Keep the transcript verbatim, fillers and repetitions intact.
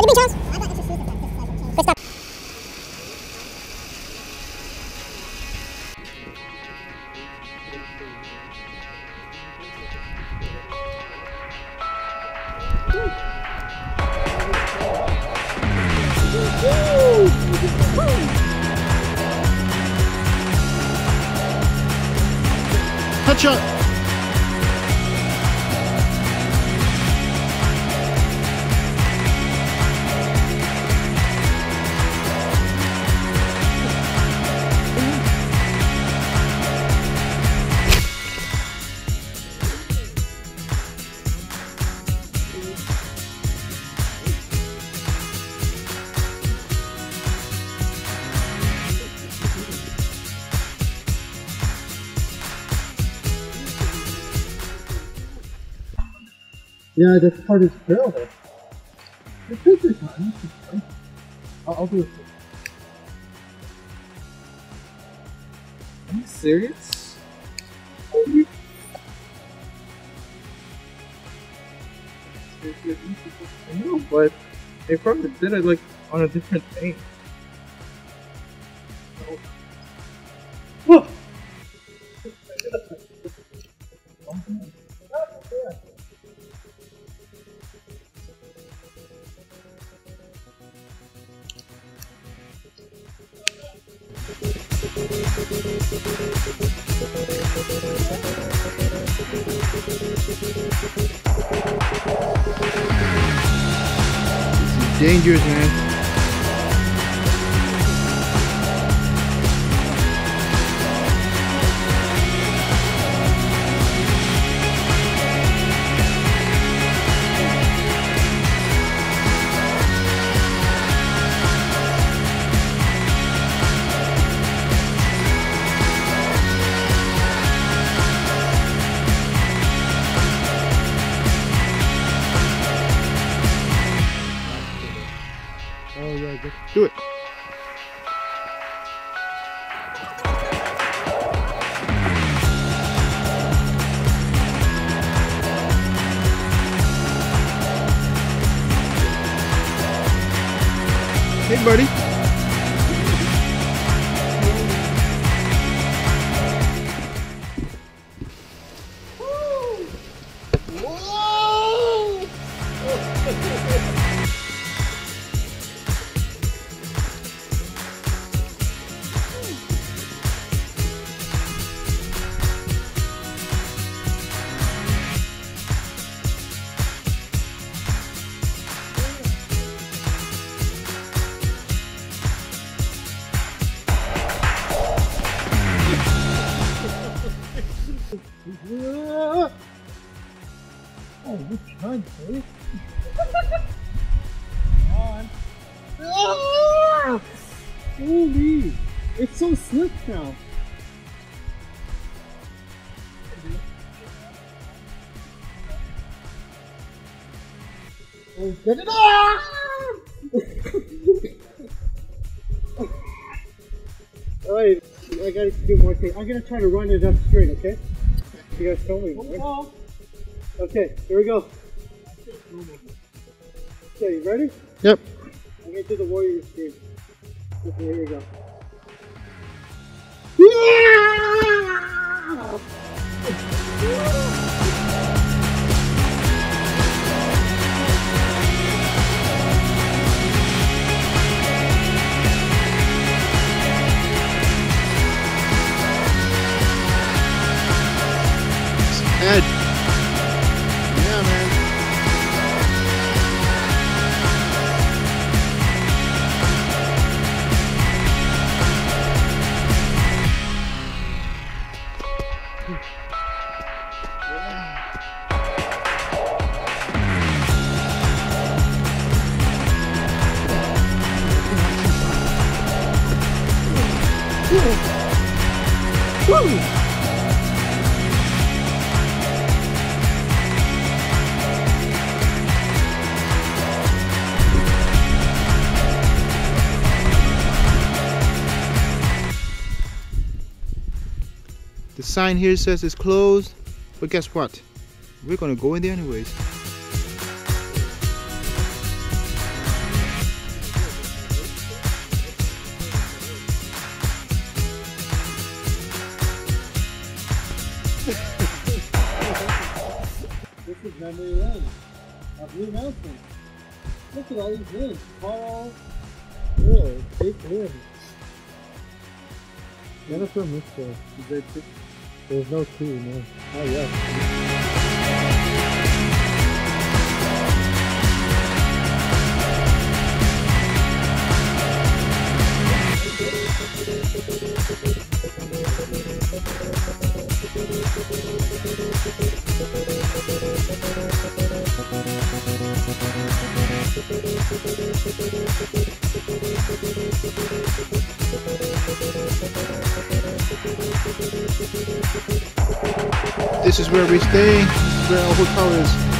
do you mean, Charles? I'm not interested in that. Good stuff. Touch shot. Yeah, that's part of his trail there. Just take your time. I'll, I'll do it. Are you serious? I know, but they probably did it like on a different thing. Whoa! This is dangerous, man. Oh yeah, just Do it. Hey, buddy. Oh, good trying, buddy. Come on. Ah! Holy! It's so slick now. Oh, get it off! Alright, I gotta do more tape. I'm gonna try to run it up straight, okay? You guys tell me. Right? Okay, here we go. Okay, you ready? Yep. I'm gonna do the warrior scream. Okay, here we go. Ed. Yeah, man. Woo! The sign here says it's closed, but guess what? We're gonna go in there anyways. memory lane of Blue Mountain. Look at all these limbs. Tall, oh, big limbs. Jennifer Mitchell. There's no two, no. Oh, yeah. This is where we stay. This is where our hotel is.